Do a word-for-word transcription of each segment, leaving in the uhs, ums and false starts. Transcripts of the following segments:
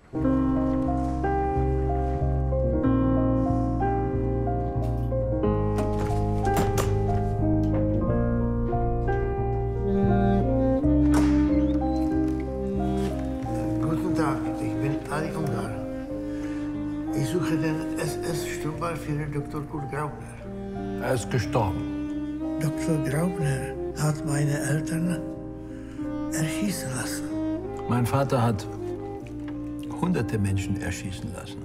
Guten Tag, ich bin Ali Ungar. Ich suche den S S-Sturmbannführer Doktor Kurt Graupner. Er ist gestorben. Doktor Graupner hat meine Eltern erschießen lassen. Mein Vater hat hunderte Menschen erschießen lassen.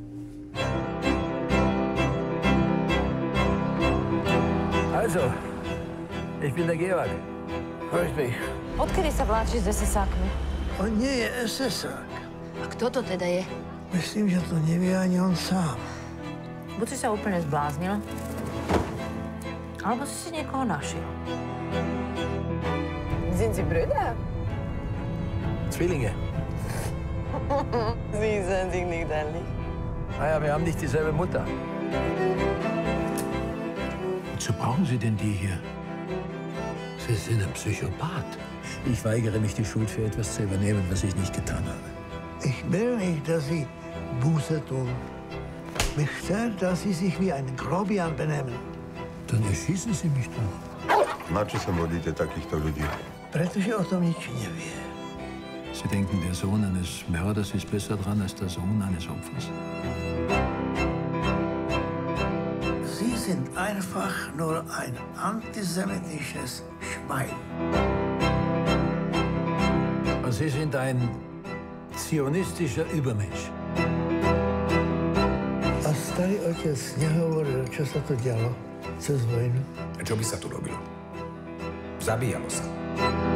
Also, ich bin der Georg. Freut mich. Odkedy sa vláčiš s desesákmi? On nie je esesák. A kto to teda je? Myslím, že to nevie ani on sám. Buď si sa úplne zbláznil, alebo si si niekoho našiel. Sind Sie Brüder? Zwillinge. Sie sind sich nicht ähnlich. Naja, wir haben nicht dieselbe Mutter. Wozu brauchen Sie denn die hier? Sie sind ein Psychopath. Ich weigere mich, die Schuld für etwas zu übernehmen, was ich nicht getan habe. Ich will nicht, dass Sie Buße tun. Mich stört, dass Sie sich wie ein Grobian benehmen. Dann erschießen Sie mich doch. Na čo sa modlíte takýchto ľudí? Pretože o tom nič nevie. Sie denken, der Sohn eines Mörders ist besser dran als der Sohn eines Opfers. Sie sind einfach nur ein antisemitisches Schwein. Und Sie sind ein zionistischer Übermensch. A starý otec nehovoril, čo sa to dialo cez vojnu. Čo by sa tu robilo? Zabíjalo sa.